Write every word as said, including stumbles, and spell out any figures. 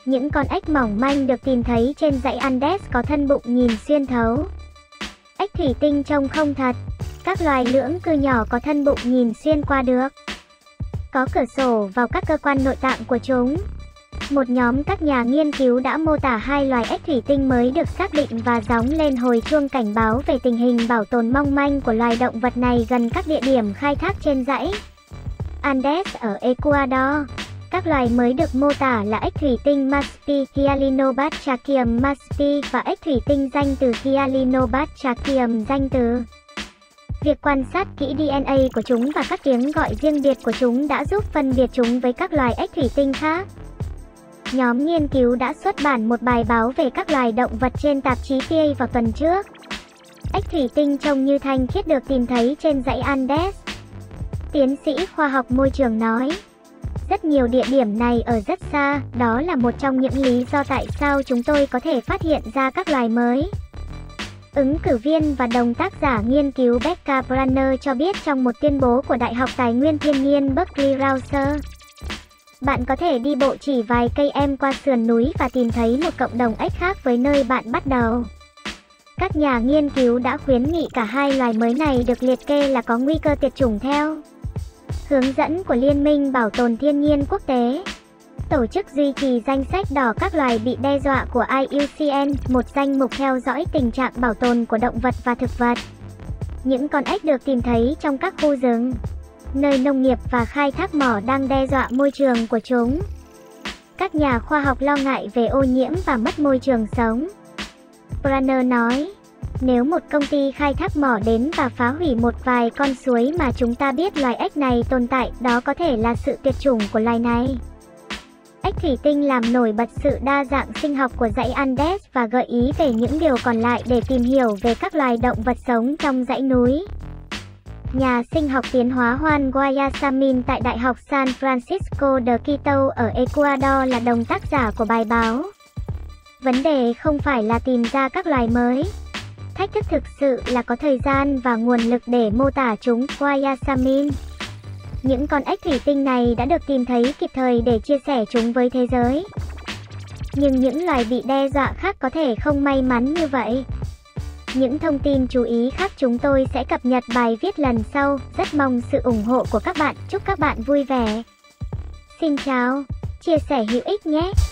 Những con ếch mỏng manh được tìm thấy trên dãy Andes có thân bụng nhìn xuyên thấu. Ếch thủy tinh trông không thật. Các loài lưỡng cư nhỏ có thân bụng nhìn xuyên qua được. Có cửa sổ vào các cơ quan nội tạng của chúng. Một nhóm các nhà nghiên cứu đã mô tả hai loài ếch thủy tinh mới được xác định và gióng lên hồi chuông cảnh báo về tình hình bảo tồn mong manh của loài động vật này gần các địa điểm khai thác trên dãy Andes ở Ecuador. Các loài mới được mô tả là ếch thủy tinh Maspi Hyalinobatrachium maspi và ếch thủy tinh danh từ Hyalinobatrachium danh từ. Việc quan sát kỹ đê en a của chúng và các tiếng gọi riêng biệt của chúng đã giúp phân biệt chúng với các loài ếch thủy tinh khác. Nhóm nghiên cứu đã xuất bản một bài báo về các loài động vật trên tạp chí pê a vào tuần trước. Ếch thủy tinh trông như thanh khiết được tìm thấy trên dãy Andes. Tiến sĩ khoa học môi trường nói, rất nhiều địa điểm này ở rất xa, đó là một trong những lý do tại sao chúng tôi có thể phát hiện ra các loài mới. Ứng cử viên và đồng tác giả nghiên cứu Becca Branner cho biết trong một tuyên bố của Đại học Tài nguyên Thiên nhiên Berkeley Rouser. Bạn có thể đi bộ chỉ vài cây em qua sườn núi và tìm thấy một cộng đồng ếch khác với nơi bạn bắt đầu. Các nhà nghiên cứu đã khuyến nghị cả hai loài mới này được liệt kê là có nguy cơ tuyệt chủng theo hướng dẫn của Liên minh Bảo tồn Thiên nhiên Quốc tế. Tổ chức duy trì danh sách đỏ các loài bị đe dọa của i u xê en, một danh mục theo dõi tình trạng bảo tồn của động vật và thực vật. Những con ếch được tìm thấy trong các khu rừng, nơi nông nghiệp và khai thác mỏ đang đe dọa môi trường của chúng. Các nhà khoa học lo ngại về ô nhiễm và mất môi trường sống. Branner nói, nếu một công ty khai thác mỏ đến và phá hủy một vài con suối mà chúng ta biết loài ếch này tồn tại, đó có thể là sự tuyệt chủng của loài này. Ếch thủy tinh làm nổi bật sự đa dạng sinh học của dãy Andes và gợi ý về những điều còn lại để tìm hiểu về các loài động vật sống trong dãy núi. Nhà sinh học tiến hóa Juan Guayasamín tại Đại học San Francisco de Quito ở Ecuador là đồng tác giả của bài báo. Vấn đề không phải là tìm ra các loài mới. Thách thức thực sự là có thời gian và nguồn lực để mô tả chúng, Guayasamín. Những con ếch thủy tinh này đã được tìm thấy kịp thời để chia sẻ chúng với thế giới. Nhưng những loài bị đe dọa khác có thể không may mắn như vậy. Những thông tin chú ý khác chúng tôi sẽ cập nhật bài viết lần sau. Rất mong sự ủng hộ của các bạn. Chúc các bạn vui vẻ. Xin chào, chia sẻ hữu ích nhé.